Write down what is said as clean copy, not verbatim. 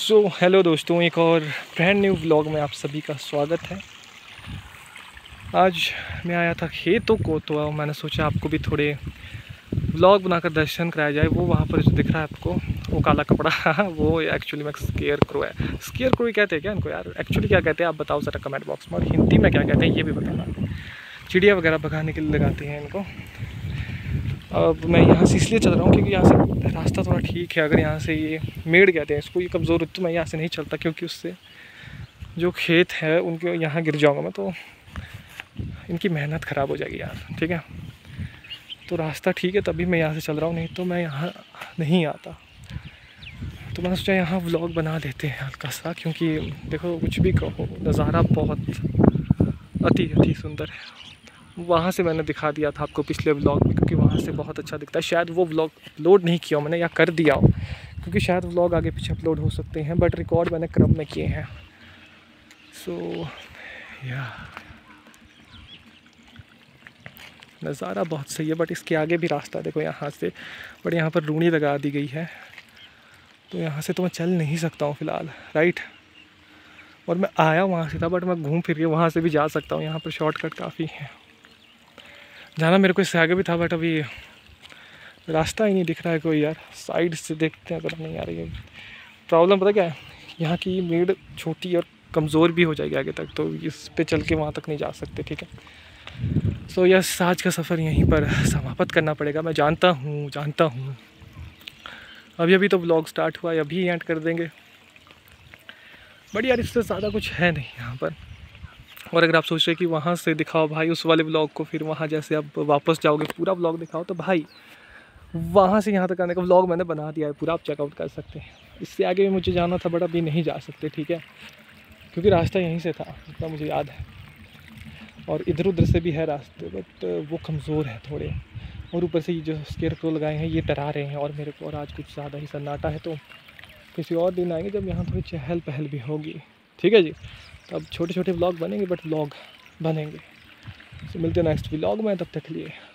Hello दोस्तों, एक और ब्रांड न्यू व्लॉग में आप सभी का स्वागत है। आज मैं आया था खेतों को, तो मैंने सोचा आपको भी थोड़े व्लॉग बनाकर दर्शन कराया जाए। वो वहाँ पर जो दिख रहा है आपको, वो काला कपड़ा वो एक्चुअली में स्केयर क्रो है। स्केयर क्रो ही कहते हैं क्या इनको यार? एक्चुअली क्या कहते हैं आप बताओ ज़रा कमेंट बॉक्स में, और हिंदी में क्या कहते हैं ये भी बताना। चिड़िया वगैरह भगाने के लिए लगाते हैं इनको। अब मैं यहाँ से इसलिए चल रहा हूँ क्योंकि यहाँ से रास्ता थोड़ा ठीक है। अगर यहाँ से ये मेड़ कहते हैं इसको, ये कमज़ोर, तो मैं यहाँ से नहीं चलता क्योंकि उससे जो खेत है उनके यहाँ गिर जाऊँगा मैं, तो इनकी मेहनत ख़राब हो जाएगी यार। ठीक है, तो रास्ता ठीक है तभी मैं यहाँ से चल रहा हूँ, नहीं तो मैं यहाँ नहीं आता। तो मैंने सोचा यहाँ व्लॉग बना लेते हैं हल्का सा, क्योंकि देखो कुछ भी कहो, नज़ारा बहुत अति सुंदर है। वहाँ से मैंने दिखा दिया था आपको पिछले व्लॉग में, क्योंकि वहाँ से बहुत अच्छा दिखता है। शायद वो व्लॉग अपलोड नहीं किया मैंने, या कर दिया हो, क्योंकि शायद व्लॉग आगे पीछे अपलोड हो सकते हैं, बट रिकॉर्ड मैंने क्रम में किए हैं। सो या नज़ारा बहुत सही है, बट इसके आगे भी रास्ता देखो यहाँ से, बट यहाँ पर रूढ़ी लगा दी गई है, तो यहाँ से तो मैं चल नहीं सकता हूँ फ़िलहाल, राइट। और मैं आया वहाँ से था, बट मैं घूम फिर के वहाँ से भी जा सकता हूँ। यहाँ पर शॉर्टकट काफ़ी है, जाना मेरे को इससे आगे भी था, बट अभी रास्ता ही नहीं दिख रहा है कोई यार। साइड से देखते हैं, अगर नहीं आ रही है। प्रॉब्लम पता क्या है, यहाँ की मेड़ छोटी और कमज़ोर भी हो जाएगी आगे तक, तो इस पे चल के वहाँ तक नहीं जा सकते। ठीक है, सो यस, आज का सफ़र यहीं पर समाप्त करना पड़ेगा। मैं जानता हूँ अभी तो ब्लॉग स्टार्ट हुआ है, अभी एंड कर देंगे, बट यार इससे ज़्यादा कुछ है नहीं यहाँ पर। और अगर आप सोच रहे कि वहाँ से दिखाओ भाई उस वाले ब्लॉग को, फिर वहाँ जैसे आप वापस जाओगे पूरा ब्लॉग दिखाओ, तो भाई वहाँ से यहाँ तक आने का ब्लॉग मैंने बना दिया है पूरा, आप चेकआउट कर सकते हैं। इससे आगे भी मुझे जाना था, बट अभी नहीं जा सकते। ठीक है, क्योंकि रास्ता यहीं से था, इतना मुझे याद है, और इधर उधर से भी है रास्ते, बट वो कमज़ोर है थोड़े। और ऊपर से ये जो स्केयर क्रो लगाए हैं ये डरा रहे हैं, और मेरे को और आज कुछ ज़्यादा ही सन्नाटा है। तो किसी और दिन आएंगे जब यहाँ थोड़ी चहल पहल भी होगी। ठीक है जी, तो अब छोटे छोटे व्लॉग बनेंगे, बट व्लॉग बनेंगे। तो मिलते हैं नेक्स्ट व्लॉग में, तब तक के लिए